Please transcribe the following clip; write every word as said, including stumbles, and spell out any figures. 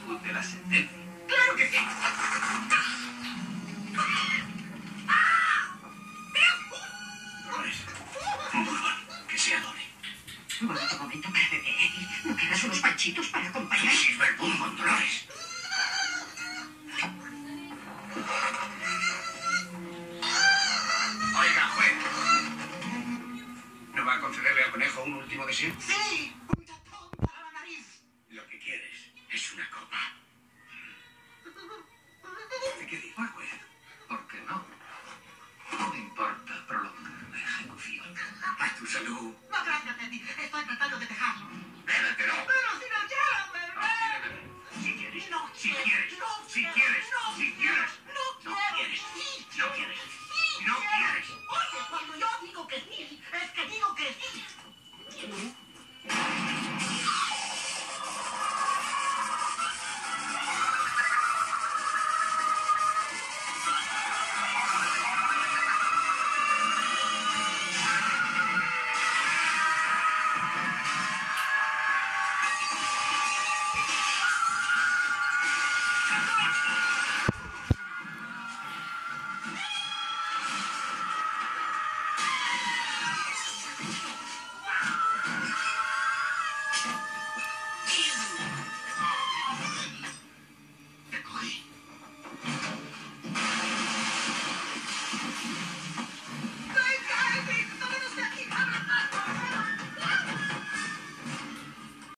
virtud de la sentencia. ¡Claro que sí! Dolores, un bourbon, que sea doble. Momento, momento, para beber. ¿No quedas unos panchitos para acompañar? Sirva el bourbon, Dolores. Oiga, juez. ¿No va a concederle al conejo un último deseo? ¡Sí! ¡Un tapón para la nariz! Lo que quieres es una copa. ¿De qué dijo el juez? ¿Por qué no? No me importa prolongar la ejecución. A tu salud. No, gracias, Teddy. Estoy tratando de dejarlo. Bébetelo. Pero si no quiero No beber. quiere beber. Si quieres. No Si quiero, quieres. no Si quiero, quieres. no Si quiero, quieres. no No quiero, quieres. sí No quiero, quieres. sí No quiero. quieres. Oye, cuando yo digo que sí, es que digo que sí. Te cogí.